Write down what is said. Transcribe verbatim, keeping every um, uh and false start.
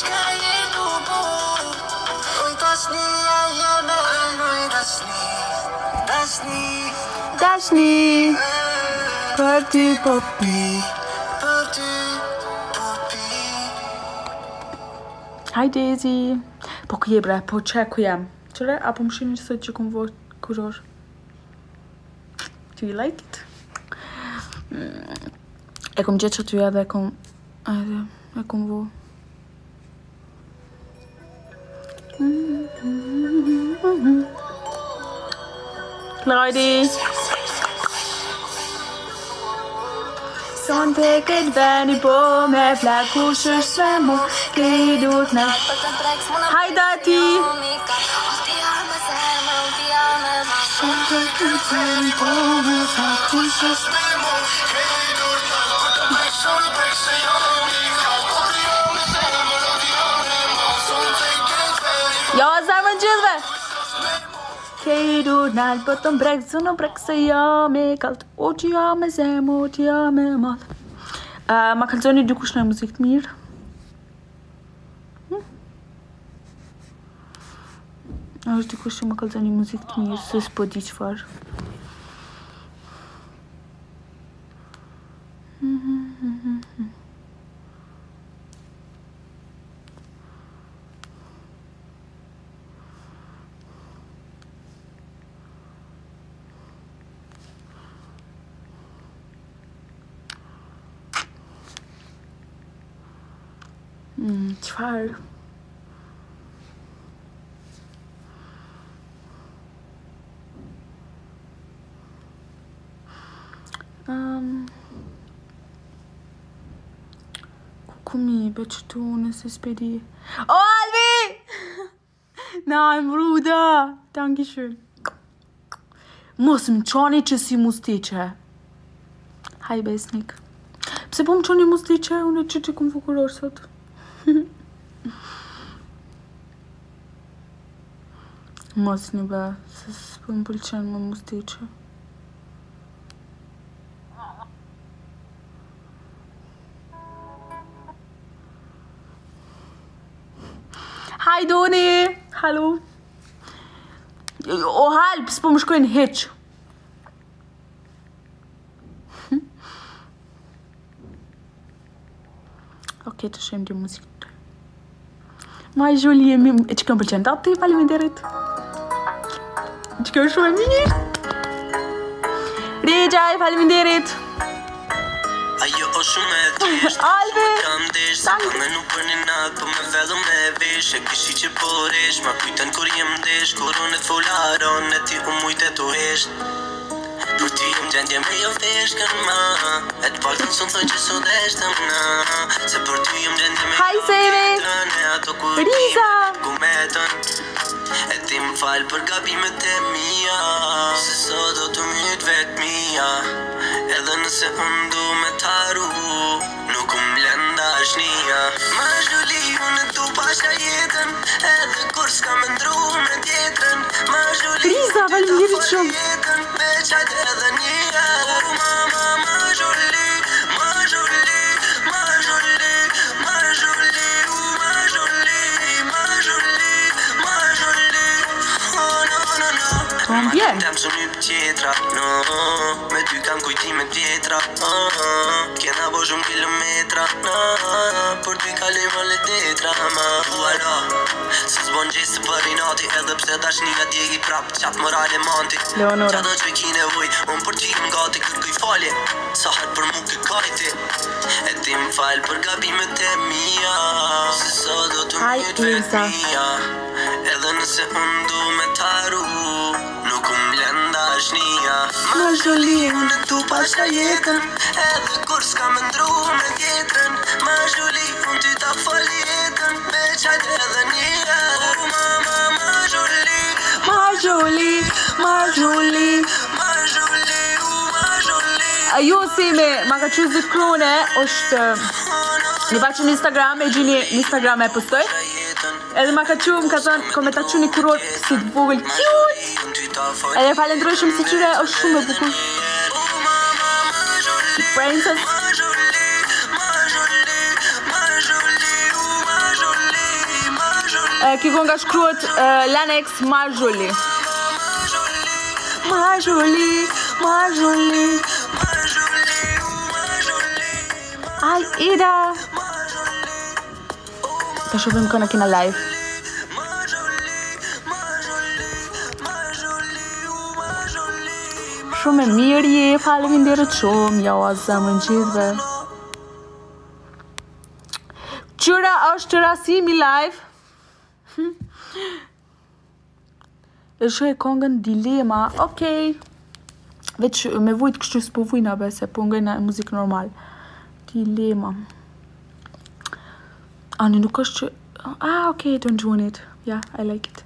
Dashni, për ty po pi. Hi Daisy. Po ku je bre, po që ku jam? Qëre, apo më shini sot që kum vot kuror? Do you like it? E kum gjetë që ty edhe e kum... Ajde, e kum vo. Lajdi! Son të këtë veni po me flak kush është me mu ke i dut në Hajda ti Son të këtë veni po me flak kush është me mu ke i dut në Jo, zarmën gjithve Ke i dur nalë për të mbrek, zë në brek se jam e kalt O që jam e zemë, o që jam e madh uh, Ma kalzoni dikush në muzikë të mirë hm? A është dikush që ma kalzoni muzikë të mirë, se s'po di qëfar Hmm, qëfar? Um, Kumi, be që tu nëse s'pedi O, Albi! Nein, Bruder! Dankeschön. Mos më qani që si mustiqe. Hi, besnik. Pse po më qani mustiqe? Unë që që këmë fukuror sot. Mos një be, se s'po më pëlqen më mustiqe. Hi Doni, hallo. O halp, s'po më shkojnë hiq. Ok, të shem di muzikë. Ma i Joli e mi... E që këmë pëlqen të atë, faleminderit. Që këmë shumë e mirë. Rijaj, faleminderit. Ajo o shumë e trisht Albi, kam desh se po me nuk për një natë po me vellu me vesh e kishi që po resh ma kujten kur jem desh kur unë të folaron e ti u mujt e tu hesht për ti jem gjendje me jo veshkën ma e të partën së më thoj që so deshtëm na se për ti jem gjendje me Hi, jo Sejri. veshkën e ato ku Riza. ku metën e ti më falë për gabimet e mija se sot do të myt vet mija edhe nëse unë du me taru nuk më lenda shnia ma Joli unë du pasha jetën edhe kur s'ka më ndru me tjetërën ma Joli Riza, faleminderit shumë. jetën me qajt edhe një o mama ma Joli ma Joli ma Joli ma Joli u ma Joli ma Joli ma Joli oh no no no Po më bjen. Tem së një tjetra, no me ty kam kujtimet vjetra uh, Kena bo shumë kilometra no, për ty kalim më letetra ma Uala, se s'bon gjesë të për inati edhe pse dashnia djegi prap qatë morale manti Leonora. Qatë që ki nevoj, unë për ty më gati kërkuj falje Sa herë për mu kë kajti E ti më falë për gabimet e mija Se sa do të Hi, myt vet Ilsa. mija Edhe nëse unë du me taru Nuk më lenda shnia Ma Joli. Unë tu pasha jetën Edhe kur s'ka më ndru me tjetërën Ma Joli, unë ty ta fal jetën Me qajt edhe një O mama, ma Joli Ma Joli. Ma Joli. Ma Joli, u ma Joli A ju si me ma ka që zikrone është një faqë në Instagram e gjini në Instagram e postoj edhe ma ka që më ka thënë kome ta që një kuror si të vogël cute edhe falendroj shumë si qyre është shumë e bukur si princess Ma Joli, ma Joli, ma Joli, u ma Joli Kjo kënga shkruhet Lennox Marjoli. Marjoli, Marjoli. Al-Ida. Ta shohim këna kina live. Shumë e mirë je, faleminderit shumë, ja o zemrën gjithve. Qyra është rasimi live. E shoh këngën Dilema, okej. Veç me vujt kështu s'po vujna be, se po ngejna muzikë normal. Dilema. Ani nuk është që... Ah, okej, don't join it. Yeah, I like it.